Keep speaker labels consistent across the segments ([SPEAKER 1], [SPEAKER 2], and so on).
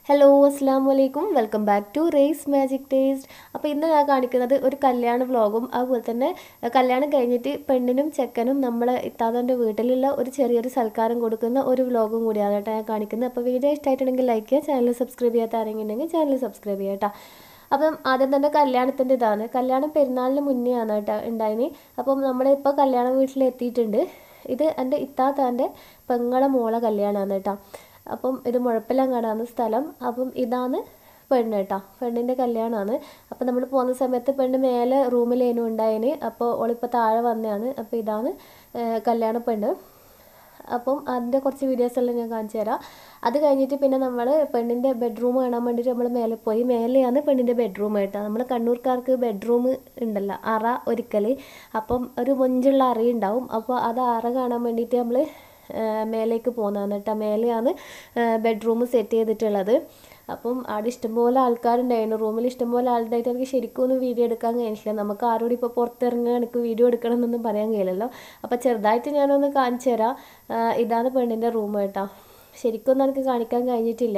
[SPEAKER 1] Hello അസ്സാം വലൈക്കും welcome back to race magic taste. അപ്പോൾ ഇന്ന് ഞാൻ കാണിക്കുന്നത് ഒരു കല്യാണ വ്ളോഗും അതുപോലെ തന്നെ കല്യാണം കഴിഞ്ഞിട്ട് പെണ്ണിനും ചെക്കനും നമ്മളെ ഇത്താതൻ്റെ വീട്ടിലുള്ള ഒരു ചെറിയൊരു സൽക്കാരം കൊടുക്കുന്ന ഒരു വ്ളോഗും കൂടിയാണ് കേട്ടോ ഞാൻ കാണിക്കുന്നത്. അപ്പോൾ വീഡിയോ ഇഷ്ടമായിട്ടുണ്ടെങ്കിൽ ലൈക്ക് ചെയ്യുക, ചാനൽ സബ്സ്ക്രൈബ് ചെയ്യാത്ത ആരെങ്കിലും ഉണ്ടെങ്കിൽ ചാനൽ സബ്സ്ക്രൈബ് ചെയ്യുക കേട്ടോ. അപ്പം ആദ്യം തന്നെ കല്യാണത്തിൻ്റെ ഇതാണ്. കല്യാണം പെരുന്നാളിന് മുന്നേ ആണ് കേട്ടോ ഉണ്ടായിന്. അപ്പം നമ്മളിപ്പോൾ കല്യാണ വീട്ടിലെത്തിയിട്ടുണ്ട്. ഇത് എൻ്റെ ഇത്താത്താൻ്റെ പെങ്ങളെ മോളെ കല്യാണമാണ് കേട്ടോ. അപ്പം ഇത് മുഴപ്പിലങ്ങാടാണ് സ്ഥലം. അപ്പം ഇതാണ് പെണ്ണ് കേട്ടോ, പെണ്ണിൻ്റെ കല്യാണമാണ്. അപ്പം നമ്മൾ പോകുന്ന സമയത്ത് പെണ്ണ് മേലെ റൂമിലേനും ഉണ്ടായിന്. അപ്പോൾ ഓളിപ്പോൾ താഴെ വന്നതാണ്. അപ്പോൾ ഇതാണ് കല്യാണ പെണ്ണ്. അപ്പം അതിൻ്റെ കുറച്ച് വീഡിയോസെല്ലാം ഞാൻ കാണിച്ചു തരാം. അത് കഴിഞ്ഞിട്ട് പിന്നെ നമ്മൾ പെണ്ണിൻ്റെ ബെഡ്റൂം കാണാൻ വേണ്ടിയിട്ട് നമ്മൾ മേലെ പോയി. മേലെയാണ് പെണ്ണിൻ്റെ ബെഡ്റൂം ആയിട്ടാ. നമ്മൾ കണ്ണൂർക്കാർക്ക് ബെഡ്റൂം ഉണ്ടല്ലോ, അറ ഒരിക്കൽ. അപ്പം ഒരു മൊഞ്ചുള്ള അറയുണ്ടാവും. അപ്പോൾ അത് അറ കാണാൻ വേണ്ടിയിട്ട് നമ്മൾ മേലേക്ക് പോകുന്നതാണ് കേട്ടോ. മേലെയാണ് ബെഡ്റൂം സെറ്റ് ചെയ്തിട്ടുള്ളത്. അപ്പം അവിടെ ഇഷ്ടംപോലെ ആൾക്കാരുണ്ടായിരുന്നു. റൂമിൽ ഇഷ്ടംപോലെ ആളുണ്ടായിട്ട് എനിക്ക് ശരിക്കും ഒന്നും വീഡിയോ എടുക്കാൻ കഴിഞ്ഞില്ല. നമുക്ക് ആരോടും ഇപ്പോൾ പുറത്തിറങ്ങുക എനിക്ക് വീഡിയോ എടുക്കണം എന്നൊന്നും പറയാൻ കഴിയില്ലല്ലോ. അപ്പോൾ ചെറുതായിട്ട് ഞാനൊന്ന് കാണിച്ചു തരാം. ഇതാണ് പെണ്ണിൻ്റെ റൂം കേട്ടോ. ശരിക്കൊന്നും എനിക്ക് കാണിക്കാൻ കഴിഞ്ഞിട്ടില്ല.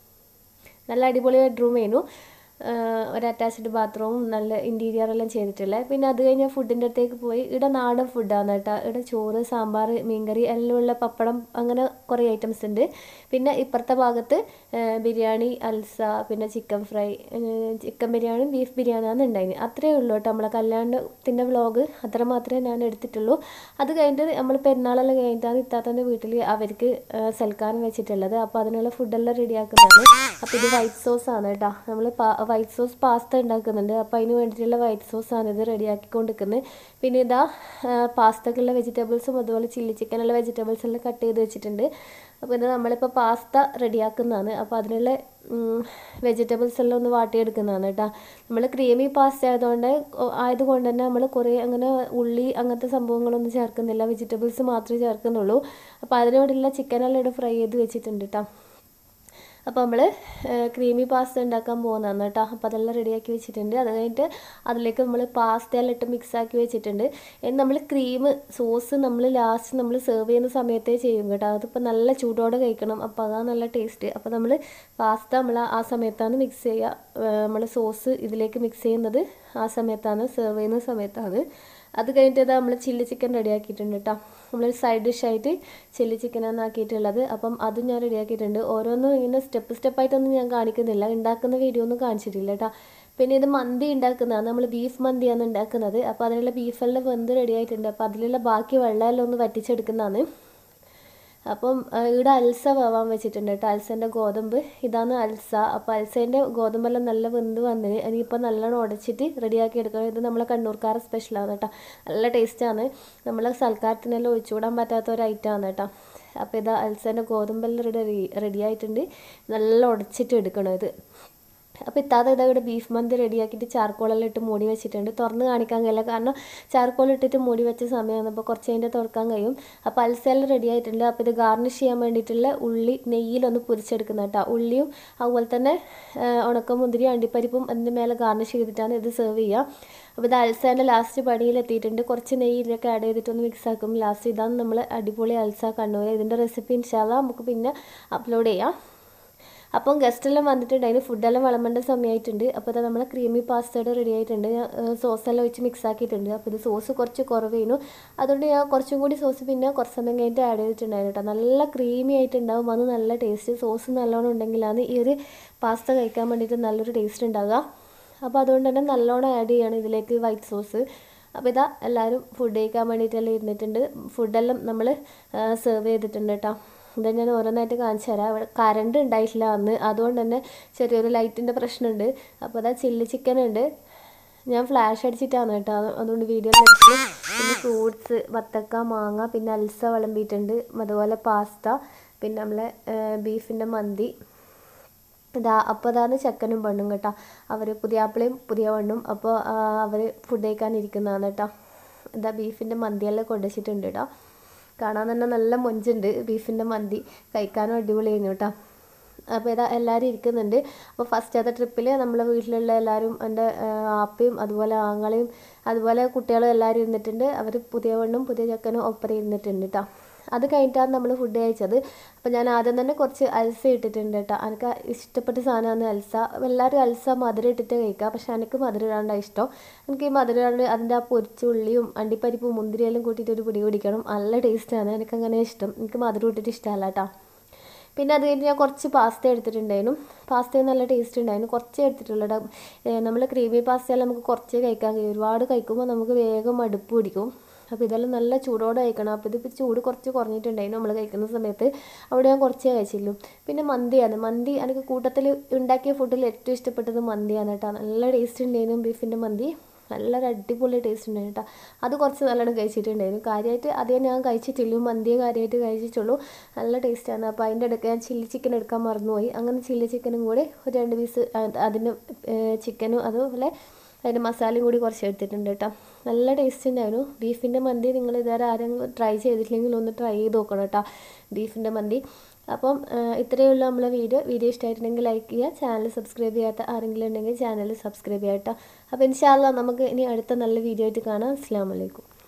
[SPEAKER 1] നല്ല അടിപൊളി ബെഡ്റൂമായിരുന്നു. ഒരു അറ്റാച്ച്ഡ് ബാത്റൂമും നല്ല ഇൻറ്റീരിയറെല്ലാം ചെയ്തിട്ടുള്ളത്. പിന്നെ അത് കഴിഞ്ഞ് ഫുഡിൻ്റെ അടുത്തേക്ക് പോയി. ഇവിടെ നാടൻ ഫുഡാണ് കേട്ടോ. ഇവിടെ ചോറ്, സാമ്പാർ, മീൻകറി എല്ലാം ഉള്ള പപ്പടം, അങ്ങനെ കുറേ ഐറ്റംസ് ഉണ്ട്. പിന്നെ ഇപ്പുറത്തെ ഭാഗത്ത് ബിരിയാണി, അൽസ, പിന്നെ ചിക്കൻ ഫ്രൈ, ചിക്കൻ ബിരിയാണിയും ബീഫ് ബിരിയാണിയാണ് ഉണ്ടായിരുന്നത്. അത്രയേ ഉള്ളൂ കേട്ടോ നമ്മളെ കല്യാണത്തിൻ്റെ വ്ളോഗ്. അത്ര മാത്രമേ ഞാൻ എടുത്തിട്ടുള്ളൂ. അത് കഴിഞ്ഞിട്ട് നമ്മൾ പെരുന്നാളെല്ലാം കഴിഞ്ഞിട്ടാണ് ഇത്താത്തൻ്റെ വീട്ടിൽ അവർക്ക് സൽക്കാരം വെച്ചിട്ടുള്ളത്. അപ്പോൾ അതിനുള്ള ഫുഡെല്ലാം റെഡിയാക്കുന്നതാണ്. അപ്പോൾ ഇത് വൈറ്റ് സോസാണ് കേട്ടോ. നമ്മൾ വൈറ്റ് സോസ് പാസ്ത ഉണ്ടാക്കുന്നുണ്ട്. അപ്പോൾ അതിന് വേണ്ടിയിട്ടുള്ള വൈറ്റ് സോസാണ് ഇത് റെഡിയാക്കിക്കൊണ്ടിരിക്കുന്നത്. പിന്നെ ഇതാ പാസ്തക്കുള്ള വെജിറ്റബിൾസും അതുപോലെ ചില്ലി ചിക്കനുള്ള വെജിറ്റബിൾസ് എല്ലാം കട്ട് ചെയ്ത് വെച്ചിട്ടുണ്ട്. അപ്പോൾ ഇത് നമ്മളിപ്പോൾ പാസ്ത റെഡിയാക്കുന്നതാണ്. അപ്പോൾ അതിനുള്ള വെജിറ്റബിൾസ് എല്ലാം ഒന്ന് വാട്ടിയെടുക്കുന്നതാണ് കേട്ടോ. നമ്മൾ ക്രീമി പാസ്ത ആയതുകൊണ്ട് തന്നെ നമ്മൾ കുറേ അങ്ങനെ ഉള്ളി അങ്ങനത്തെ സംഭവങ്ങളൊന്നും ചേർക്കുന്നില്ല, വെജിറ്റബിൾസ് മാത്രമേ ചേർക്കുന്നുള്ളൂ. അപ്പോൾ അതിനോടുള്ള ചിക്കനെല്ലാം ഇവിടെ ഫ്രൈ ചെയ്ത് വെച്ചിട്ടുണ്ട് കേട്ടോ. അപ്പോൾ നമ്മൾ ക്രീമി പാസ്ത ഉണ്ടാക്കാൻ പോകുന്നതാണ് കേട്ടോ. അപ്പോൾ അതെല്ലാം റെഡിയാക്കി വെച്ചിട്ടുണ്ട്. അത് കഴിഞ്ഞിട്ട് അതിലേക്ക് നമ്മൾ പാസ്തയെല്ലാം ഇട്ട് മിക്സാക്കി വെച്ചിട്ടുണ്ട്. നമ്മൾ ക്രീം സോസ് നമ്മൾ ലാസ്റ്റ് നമ്മൾ സെർവ് ചെയ്യുന്ന സമയത്തേ ചെയ്യും കേട്ടോ. അതിപ്പോൾ നല്ല ചൂടോടെ കഴിക്കണം. അപ്പോൾ അതാണ് നല്ല ടേസ്റ്റ്. അപ്പോൾ നമ്മൾ പാസ്ത നമ്മൾ ആ സമയത്താണ് മിക്സ് ചെയ്യുക. നമ്മൾ സോസ് ഇതിലേക്ക് മിക്സ് ചെയ്യുന്നത് ആ സമയത്താണ്, സെർവ് ചെയ്യുന്ന സമയത്താണ്. അത് കഴിഞ്ഞിട്ട് നമ്മൾ ചില്ലി ചിക്കൻ റെഡിയാക്കിയിട്ടുണ്ട് കേട്ടോ. നമ്മൾ സൈഡ് ഡിഷായിട്ട് ചില്ലി ചിക്കനാണ് ആക്കിയിട്ടുള്ളത്. അപ്പം അതും ഞാൻ റെഡിയാക്കിയിട്ടുണ്ട്. ഓരോന്നും ഇങ്ങനെ സ്റ്റെപ്പായിട്ടൊന്നും ഞാൻ കാണിക്കുന്നില്ല, ഉണ്ടാക്കുന്ന വീഡിയോ ഒന്നും കാണിച്ചിട്ടില്ല കേട്ടോ. പിന്നെ ഇത് മന്തി ഉണ്ടാക്കുന്നതാണ്. നമ്മൾ ബീഫ് മന്തിയാണ് ഉണ്ടാക്കുന്നത്. അപ്പോൾ അതിനുള്ള ബീഫെല്ലാം വെന്ത് റെഡി ആയിട്ടുണ്ട്. അപ്പോൾ അതിലുള്ള ബാക്കി വെള്ളമെല്ലാം ഒന്ന് വറ്റിച്ചെടുക്കുന്നതാണ്. അപ്പം ഇവിടെ അൽസ വേവാൻ വെച്ചിട്ടുണ്ട് കേട്ടോ. അൽസേൻ്റെ ഗോതമ്പ് ഇതാണ് അൽസ. അപ്പോൾ അൽസേൻ്റെ ഗോതമ്പെല്ലാം നല്ല വെന്ത് വന്നിന്. ഇനിയിപ്പോൾ നല്ലോണം ഉടച്ചിട്ട് റെഡിയാക്കി എടുക്കണം. ഇത് നമ്മളെ കണ്ണൂർക്കാരുടെ സ്പെഷ്യലാണ് കേട്ടോ. നല്ല ടേസ്റ്റാണ്. നമ്മളെ സൽക്കാരത്തിനെല്ലാം ഒഴിച്ചുകൂടാൻ പറ്റാത്ത ഒരു ഐറ്റമാണ് കേട്ടോ. അപ്പോൾ ഇത് അൽസേൻ്റെ ഗോതമ്പെല്ലാം റെഡി ആയിട്ടുണ്ട്. നല്ല ഉടച്ചിട്ട് എടുക്കണം ഇത്. അപ്പോൾ ഇത്താതെ ഇവിടെ ബീഫ് മന്തി റെഡിയാക്കിയിട്ട് ചാർക്കോളെല്ലാം ഇട്ട് മൂടി വെച്ചിട്ടുണ്ട്. തുറന്ന് കാണിക്കാൻ കഴിയില്ല, കാരണം ചാർക്കോൾ ഇട്ടിട്ട് മൂടി വെച്ച സമയമാണ്. അപ്പോൾ കുറച്ച് കഴിഞ്ഞാൽ തുറക്കാൻ കഴിയും. അപ്പോൾ അൽസെല്ലാം റെഡി ആയിട്ടുണ്ട്. അപ്പോൾ ഇത് ഗാർണിഷ് ചെയ്യാൻ വേണ്ടിയിട്ടുള്ള ഉള്ളി നെയ്യിലൊന്ന് പൊരിച്ചെടുക്കുന്ന കേട്ടോ. ഉള്ളിയും അതുപോലെ തന്നെ ഉണക്കമുന്തിരി, അണ്ടിപ്പരിപ്പും അതിൻ്റെ മേലെ ഗാർണിഷ് ചെയ്തിട്ടാണ് ഇത് സെർവ് ചെയ്യുക. അപ്പോൾ ഇത് അൽസേൻ്റെ ലാസ്റ്റ് പണിയിലെത്തിയിട്ടുണ്ട്. കുറച്ച് നെയ്യിലൊക്കെ ആഡ് ചെയ്തിട്ടൊന്ന് മിക്സ് ആക്കും ലാസ്റ്റ്. ഇതാണ് നമ്മൾ അടിപൊളി അൽസ കണ്ണൂർ. ഇതിൻ്റെ റെസിപ്പി ഇൻഷാല്ലാ നമുക്ക് പിന്നെ അപ്ലോഡ് ചെയ്യാം. അപ്പം ഗസ്റ്റെല്ലാം വന്നിട്ടുണ്ട്. അതിന് ഫുഡെല്ലാം വിളമ്പേണ്ട സമയമായിട്ടുണ്ട്. അപ്പോൾ ഇത് നമ്മളെ ക്രീമി പാസ്തയുടെ റെഡി ആയിട്ടുണ്ട്. സോസെല്ലാം ഒഴിച്ച് മിക്സ് ആക്കിയിട്ടുണ്ട്. അപ്പോൾ ഇത് സോസ് കുറച്ച് കുറവേനു, അതുകൊണ്ട് ഞാൻ കുറച്ചും കൂടി സോസ് പിന്നെ കുറച്ച് സമയം കഴിഞ്ഞിട്ട് ആഡ് ചെയ്തിട്ടുണ്ടായിരുന്നു കേട്ടോ. നല്ല ക്രീമി ആയിട്ടുണ്ടാവും, അത് നല്ല ടേസ്റ്റ്. സോസ് നല്ലോണം ഉണ്ടെങ്കിലാണ് ഈ ഒരു പാസ്ത കഴിക്കാൻ വേണ്ടിയിട്ട് നല്ലൊരു ടേസ്റ്റ് ഉണ്ടാകുക. അപ്പോൾ അതുകൊണ്ട് തന്നെ നല്ലോണം ആഡ് ചെയ്യണം ഇതിലേക്ക് വൈറ്റ് സോസ്. അപ്പോൾ ഇതാ എല്ലാവരും ഫുഡ് കഴിക്കാൻ വേണ്ടിയിട്ടെല്ലാം ഇരുന്നിട്ടുണ്ട്. ഫുഡെല്ലാം നമ്മൾ സെർവ് ചെയ്തിട്ടുണ്ട് കേട്ടോ. ഇതാ ഞാൻ ഓരോന്നായിട്ട് കാണിച്ചു തരാം. ഇവിടെ കറണ്ട് ഉണ്ടായിട്ടില്ല അന്ന്, അതുകൊണ്ട് തന്നെ ചെറിയൊരു ലൈറ്റിൻ്റെ പ്രശ്നമുണ്ട്. അപ്പോൾ അതാ ചില്ലി ചിക്കൻ ഉണ്ട്. ഞാൻ ഫ്ലാഷ് അടിച്ചിട്ടാണ് കേട്ടോ, അതുകൊണ്ട് വീഡിയോ എടുത്ത്. പിന്നെ ഫ്രൂട്ട്സ്, വത്തക്ക, മാങ്ങ, പിന്നെ അൽസ വിളമ്പിയിട്ടുണ്ട്. അതുപോലെ പാസ്ത, പിന്നെ നമ്മളെ ബീഫിൻ്റെ മന്തി. അപ്പോൾ അതാണ് ചെക്കനും പെണ്ണും കേട്ടോ. അവർ പുതിയാപ്പിളയും പുതിയ പെണ്ണും. അപ്പോൾ അവർ ഫുഡ് കഴിക്കാനിരിക്കുന്നതാണ് കേട്ടോ. ഇതാ ബീഫിൻ്റെ മന്തിയെല്ലാം കൊണ്ടുവച്ചിട്ടുണ്ട് കേട്ടോ. കാണാൻ തന്നെ നല്ല മൊഞ്ചുണ്ട് ബീഫിൻ്റെ മന്തി. കഴിക്കാനും അടിപൊളിയായിരുന്നു കേട്ടോ. അപ്പോൾ ഇതാ എല്ലാവരും ഇരിക്കുന്നുണ്ട്. അപ്പോൾ ഫസ്റ്റത്തെ ട്രിപ്പിൽ നമ്മളെ വീട്ടിലുള്ള എല്ലാവരും, എൻ്റെ ആപ്പയും അതുപോലെ ആങ്ങളെയും അതുപോലെ കുട്ടികളും എല്ലാവരും ഇരുന്നിട്ടുണ്ട്. അവർ പുതിയ പെണ്ണും പുതിയ ചെക്കനും ഒപ്പരം ഇരുന്നിട്ടുണ്ട് കേട്ടോ. അത് കഴിഞ്ഞിട്ടാണ് നമ്മൾ ഫുഡ് കഴിച്ചത്. അപ്പോൾ ഞാൻ ആദ്യം തന്നെ കുറച്ച് അൽസ ഇട്ടിട്ടുണ്ട് കേട്ടോ. എനിക്ക് ഇഷ്ടപ്പെട്ട സാധനമാണ് അൽസ. എല്ലാവരും അൽസ മധുരം ഇട്ടിട്ട് കഴിക്കുക, പക്ഷേ എനിക്ക് മധുരം ഇടാണ്ടാണ് ഇഷ്ടം. എനിക്ക് ഈ മധുരം ഇടാണ്ട് അതിൻ്റെ ആ പൊരിച്ച ഉള്ളിയും അണ്ടിപ്പരിപ്പും മുന്തിരിയെല്ലാം കൂട്ടിയിട്ട് ഒരു പിടി പിടിക്കണം. നല്ല ടേസ്റ്റാണ്, എനിക്കങ്ങനെ ഇഷ്ടം. എനിക്ക് മധുരം ഇട്ടിട്ട് ഇഷ്ടമല്ല കേട്ടോ. പിന്നെ അത് കഴിഞ്ഞ് ഞാൻ കുറച്ച് പാസ്ത എടുത്തിട്ടുണ്ടായിരുന്നു. പാസ്ത നല്ല ടേസ്റ്റ് ഉണ്ടായിരുന്നു. കുറച്ചേ എടുത്തിട്ടുള്ളൂ. നമ്മൾ ക്രീമി പാസ്തയെല്ലാം നമുക്ക് കുറച്ചേ കഴിക്കാൻ കഴിയും. ഒരുപാട് കഴിക്കുമ്പോൾ നമുക്ക് വേഗം മടുപ്പ് പിടിക്കും. അപ്പോൾ ഇതെല്ലാം നല്ല ചൂടോടെ കഴിക്കണം. അപ്പോൾ ഇതിപ്പോൾ ചൂട് കുറച്ച് കുറഞ്ഞിട്ടുണ്ടായിരുന്നു നമ്മൾ കഴിക്കുന്ന സമയത്ത്. അവിടെ ഞാൻ കുറച്ചേ കഴിച്ചുള്ളൂ. പിന്നെ മന്തിയാണ്. മന്തി എനിക്ക് കൂട്ടത്തിൽ ഉണ്ടാക്കിയ ഫുഡിൽ ഏറ്റവും ഇഷ്ടപ്പെട്ടത് മന്തിയാണ് കേട്ടോ. നല്ല ടേസ്റ്റ് ഉണ്ടായിരുന്നു ബീഫിൻ്റെ മന്തി. നല്ലൊരു അടിപൊളി ടേസ്റ്റ് ഉണ്ടായിരുന്നു കേട്ടോ. അത് കുറച്ച് നല്ലോണം കഴിച്ചിട്ടുണ്ടായിരുന്നു. കാര്യമായിട്ട് അതേ ഞാൻ കഴിച്ചിട്ടുള്ളൂ, മന്തിയെ കാര്യമായിട്ട് കഴിച്ചിട്ടുള്ളൂ. നല്ല ടേസ്റ്റാണ്. അപ്പോൾ അതിൻ്റെ ഇടയ്ക്ക് ഞാൻ ചില്ലി ചിക്കൻ എടുക്കാൻ മറന്നുപോയി. അങ്ങനെ ചില്ലി ചിക്കനും കൂടി ഒരു 2 പീസ് അതിന് ചിക്കനും അതുപോലെ അതിൻ്റെ മസാലയും കൂടി കുറച്ച് എടുത്തിട്ടുണ്ട് കേട്ടോ. നല്ല ടേസ്റ്റ് ഉണ്ടായിരുന്നു ബീഫിൻ്റെ മന്തി. നിങ്ങൾ ഇതുവരെ ആരെങ്കിലും ട്രൈ ചെയ്തിട്ടില്ലെങ്കിൽ ഒന്ന് ട്രൈ ചെയ്ത് നോക്കണം കേട്ടോ ബീഫിൻ്റെ മന്തി. അപ്പം ഇത്രയേ ഉള്ളൂ നമ്മളെ വീഡിയോ ഇഷ്ടമായിട്ടുണ്ടെങ്കിൽ ലൈക്ക് ചെയ്യുക. ചാനൽ സബ്സ്ക്രൈബ് ചെയ്യാത്ത ആരെങ്കിലും ഉണ്ടെങ്കിൽ ചാനൽ സബ്സ്ക്രൈബ് ചെയ്യാം കേട്ടോ. അപ്പോൾ ഇൻഷാ അല്ലാഹ് നമുക്ക് ഇനി അടുത്ത നല്ല വീഡിയോ ആയിട്ട് കാണാം. അസ്സലാമു അലൈക്കും.